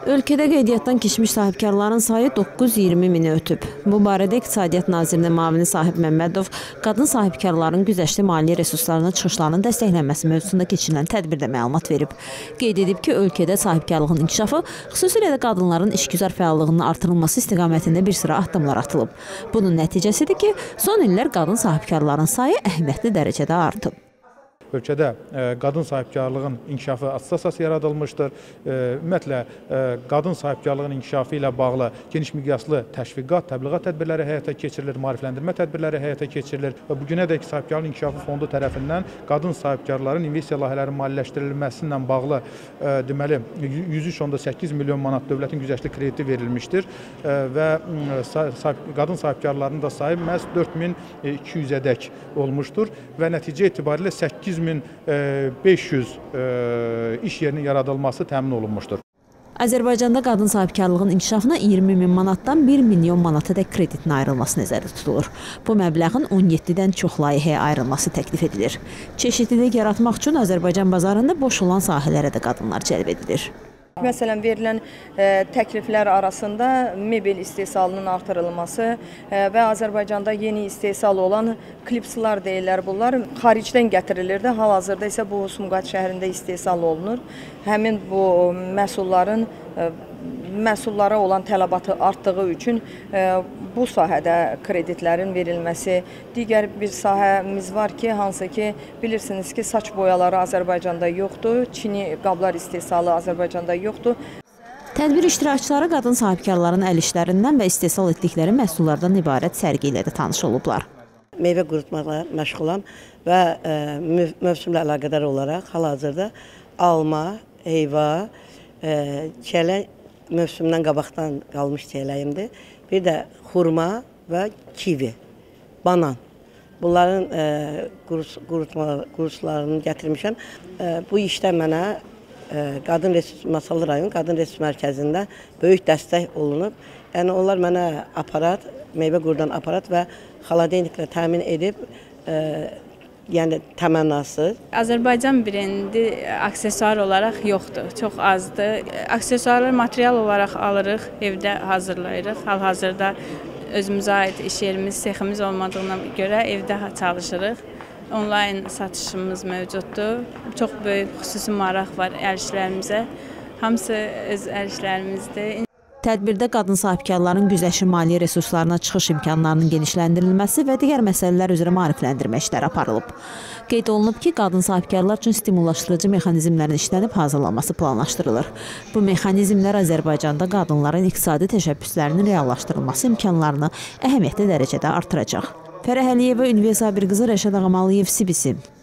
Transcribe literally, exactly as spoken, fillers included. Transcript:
Ölkədə qeydiyyatdan keçmiş sahibkarların sayı doqquz yüz iyirmi mini ötüb. Bu barədə İqtisadiyyat Nazirinin müavini Sahib Məmmədov qadın sahibkarların güzəştli maliyyə resurslarının çıxışlarının dəstəklənməsi mövzusunda keçirilən tədbirdə məlumat verib. Qeyd edib ki, ölkədə sahibkarlığın inkişafı, xüsusilə də qadınların işgüzar fəallığının artırılması istiqamətində bir sıra addımlar atılıb. Bunun nəticəsidir ki, son illər qadın sahibkarların sayı əhəmiyyətli dərəcədə artıb. Ölkədə qadın sahibkarlığın inkişafı əsas yaradılmışdır. Ümumiyyətlə, qadın sahibkarlığın inkişafı ilə bağlı geniş miqyaslı təşviqat, təbliğat tədbirləri həyata keçirilir, maarifləndirmə tədbirləri həyata keçirilir və bugünədək Sahibkarlıq İnkişafı Fondu tərəfindən qadın sahibkarların investisiya layihələrinin maliyyələşdirilməsi ilə bağlı deməli yüz üç nöqtə səkkiz milyon manat dövlətin güzəştli krediti verilmişdir və qadın sahibkarlarının da sayı məhz dörd min iki yüzədək olmuşdur və nəticə etibarilə səkkiz min beş yüz iş yerinin yaradılması təmin olunmuşdur. Azərbaycanda qadın sahibkarlığın inkişafına iyirmi min manatdan bir milyon manatadək kreditin ayrılması nəzərdə tutulur. Bu məbləğin on yeddidən çox layihəyə ayrılması təklif edilir. Çeşidlilik yaratmaq üçün Azərbaycan bazarında boş olan sahələrə də qadınlar cəlb edilir. Məsələn, verilən e, təkliflər arasında mebel istehsalının artırılması e, və Azərbaycanda yeni istehsal olan klipslar deyirlər. Bunlar xaricdən gətirilirdi. Hal-hazırda isə bu Sumqayıt şəhərində istehsal olunur. Həmin bu məhsulların e, məhsullara olan tələbatı artdığı üçün e, bu sahədə kreditlərin verilməsi. Digər bir sahəmiz var ki, hansı ki, bilirsiniz ki, saç boyaları Azərbaycanda yoxdur, Çini qablar istehsalı Azərbaycanda yoxdur. Tədbir iştirakçıları qadın sahibkarların əl işlərindən və istehsal etdikləri məhsullardan ibarət sərgi ilə də tanış olublar. Meyvə qurutmaqla məşğulam və e, mövsümlə əlaqədar olaraq hal-hazırda alma, heyva, e, çələk mövsümdən qabaqdan qalmış çələyimdir. Bir də xurma və kivi, banan. Bunların e, qurutma kurslarını gətirmişəm. E, bu işdə mənə e, Qadın Resurs Masallı rayon Qadın Resurs Mərkəzində böyük dəstək olunub. Yəni onlar mənə aparat, meyvə qurudan aparat və xaladeniklə təmin edib, e, yəni təmənnası. Azərbaycan brendi aksesuar olaraq yoxdur, çox azdır. Aksesuarlar material olaraq alırıq, evdə hazırlayırıq. Hal-hazırda özümüzə aid iş yerimiz, seximiz olmadığına görə evdə çalışırıq. Onlayn satışımız mövcuddur. Çox böyük xüsusi maraq var əl işlərimizə. Hamısı öz əl işlərimizdir. Tədbirdə qadın sahibkarların güzəşli maliyyə resurslarına çıxış imkanlarının genişləndirilməsi və digər məsələlər üzrə maarifləndirmə işləri aparılıb. Qeyd olunub ki, qadın sahibkarlar üçün stimullaşdırıcı mexanizmlərin işlənib hazırlanması planlaşdırılır. Bu mexanizmlər Azərbaycanda qadınların iqtisadi təşəbbüslərinin reallaşdırılması imkanlarını əhəmiyyətli dərəcədə artıracaq. Fərəh Əliyeva, Ünviyə Sabirqızı, Rəşad Ağamalıyev, C B C.